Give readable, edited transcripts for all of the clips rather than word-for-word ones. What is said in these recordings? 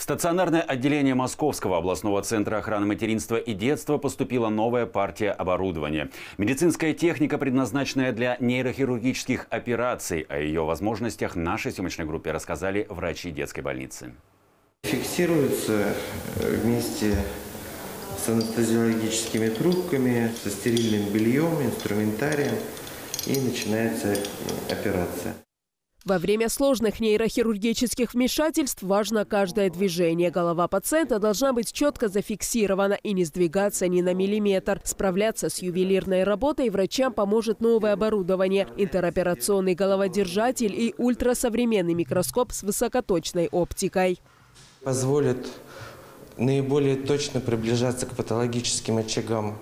стационарное отделение Московского областного центра охраны материнства и детства поступила новая партия оборудования. Медицинская техника, предназначенная для нейрохирургических операций. О ее возможностях нашей съемочной группе рассказали врачи детской больницы. Фиксируется вместе с анестезиологическими трубками, со стерильным бельем, инструментарием, и начинается операция. Во время сложных нейрохирургических вмешательств важно каждое движение. Голова пациента должна быть четко зафиксирована и не сдвигаться ни на миллиметр. Справляться с ювелирной работой врачам поможет новое оборудование – интероперационный головодержатель и ультрасовременный микроскоп с высокоточной оптикой. Позволит наиболее точно приближаться к патологическим очагам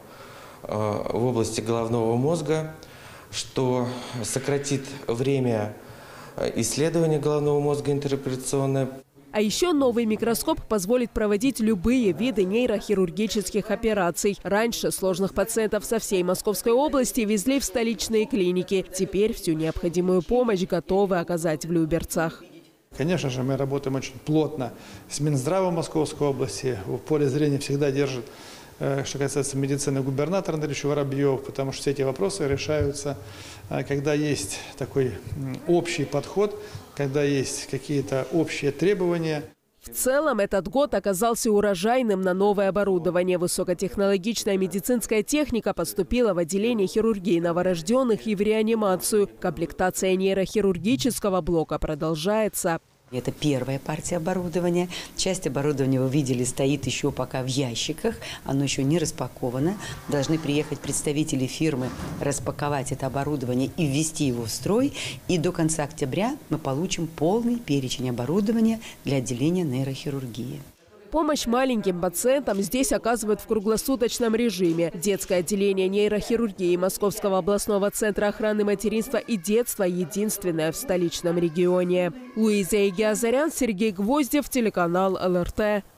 в области головного мозга, что сократит время исследования головного мозга интероперационное. А еще новый микроскоп позволит проводить любые виды нейрохирургических операций. Раньше сложных пациентов со всей Московской области везли в столичные клиники. Теперь всю необходимую помощь готовы оказать в Люберцах. Конечно же, мы работаем очень плотно с Минздравом Московской области. В поле зрения всегда держит, что касается медицины, губернатор Андрей Воробьев, потому что все эти вопросы решаются, когда есть такой общий подход, когда есть какие-то общие требования. В целом, этот год оказался урожайным на новое оборудование. Высокотехнологичная медицинская техника поступила в отделение хирургии новорожденных и в реанимацию. Комплектация нейрохирургического блока продолжается. Это первая партия оборудования. Часть оборудования, вы видели, стоит еще пока в ящиках. Оно еще не распаковано. Должны приехать представители фирмы, распаковать это оборудование и ввести его в строй. И до конца октября мы получим полный перечень оборудования для отделения нейрохирургии. Помощь маленьким пациентам здесь оказывают в круглосуточном режиме. Детское отделение нейрохирургии Московского областного центра охраны материнства и детства единственное в столичном регионе. Луиза Егиазарян, Сергей Гвоздев, телеканал ЛРТ.